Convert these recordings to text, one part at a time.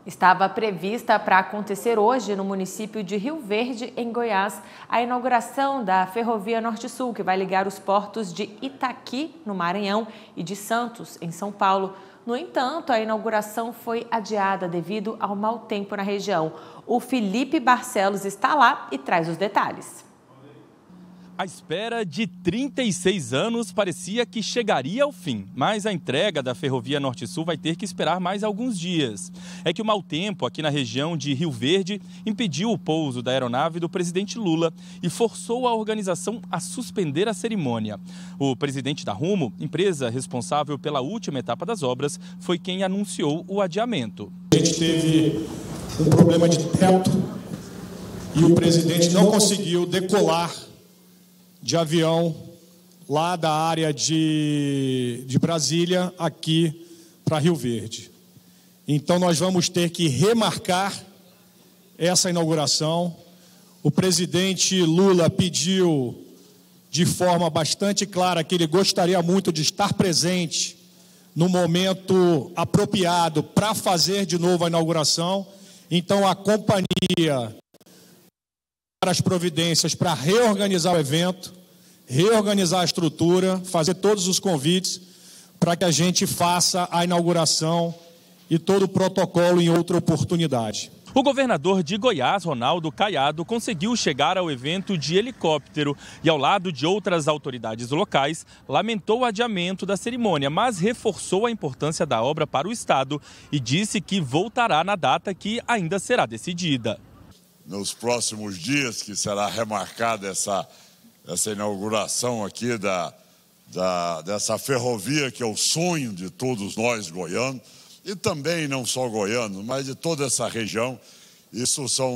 Estava prevista para acontecer hoje no município de Rio Verde, em Goiás, a inauguração da Ferrovia Norte-Sul, que vai ligar os portos de Itaqui, no Maranhão, e de Santos, em São Paulo. No entanto, a inauguração foi adiada devido ao mau tempo na região. O Felipe Barcelos está lá e traz os detalhes. A espera de 36 anos parecia que chegaria ao fim, mas a entrega da Ferrovia Norte-Sul vai ter que esperar mais alguns dias. É que o mau tempo aqui na região de Rio Verde impediu o pouso da aeronave do presidente Lula e forçou a organização a suspender a cerimônia. O presidente da Rumo, empresa responsável pela última etapa das obras, foi quem anunciou o adiamento. A gente teve um problema de teto e o presidente não conseguiu decolar de avião lá da área de Brasília aqui para Rio Verde. Então nós vamos ter que remarcar essa inauguração. O presidente Lula pediu de forma bastante clara que ele gostaria muito de estar presente no momento apropriado para fazer de novo a inauguração. Então a companhia as providências para reorganizar o evento, reorganizar a estrutura, fazer todos os convites para que a gente faça a inauguração e todo o protocolo em outra oportunidade. O governador de Goiás, Ronaldo Caiado, conseguiu chegar ao evento de helicóptero e, ao lado de outras autoridades locais, lamentou o adiamento da cerimônia, mas reforçou a importância da obra para o Estado e disse que voltará na data que ainda será decidida. Nos próximos dias, que será remarcada essa inauguração aqui dessa ferrovia, que é o sonho de todos nós goianos, e também não só goianos, mas de toda essa região. Isso são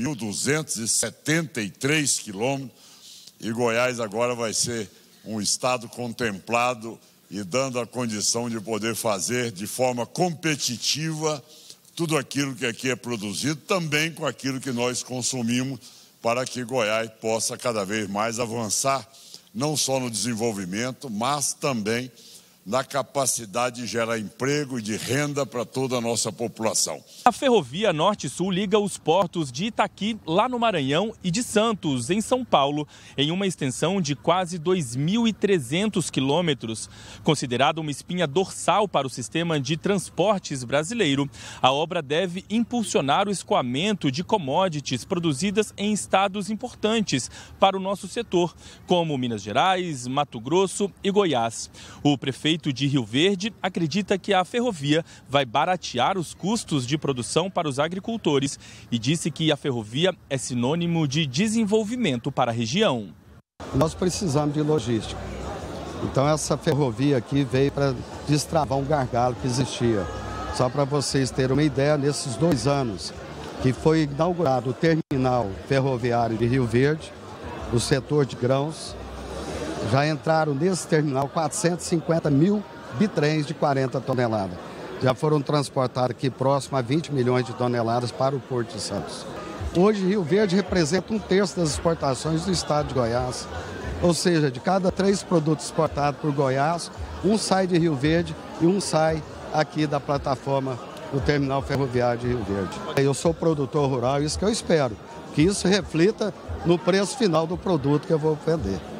2.273 quilômetros, e Goiás agora vai ser um estado contemplado e dando a condição de poder fazer de forma competitiva tudo aquilo que aqui é produzido, também com aquilo que nós consumimos, para que Goiás possa cada vez mais avançar, não só no desenvolvimento, mas também na capacidade de gerar emprego e de renda para toda a nossa população. A Ferrovia Norte-Sul liga os portos de Itaqui, lá no Maranhão, e de Santos, em São Paulo, em uma extensão de quase 2.300 quilômetros. Considerada uma espinha dorsal para o sistema de transportes brasileiro, a obra deve impulsionar o escoamento de commodities produzidas em estados importantes para o nosso setor, como Minas Gerais, Mato Grosso e Goiás. O prefeito de Rio Verde acredita que a ferrovia vai baratear os custos de produção para os agricultores e disse que a ferrovia é sinônimo de desenvolvimento para a região. Nós precisamos de logística. Então essa ferrovia aqui veio para destravar um gargalo que existia. Só para vocês terem uma ideia, nesses 2 anos que foi inaugurado o terminal ferroviário de Rio Verde, o setor de grãos, já entraram nesse terminal 450 mil bitrens de 40 toneladas. Já foram transportados aqui próximo a 20 milhões de toneladas para o Porto de Santos. Hoje, Rio Verde representa 1/3 das exportações do estado de Goiás. Ou seja, de cada 3 produtos exportados por Goiás, 1 sai de Rio Verde e 1 sai aqui da plataforma do terminal ferroviário de Rio Verde. Eu sou produtor rural, isso que eu espero, que isso reflita no preço final do produto que eu vou vender.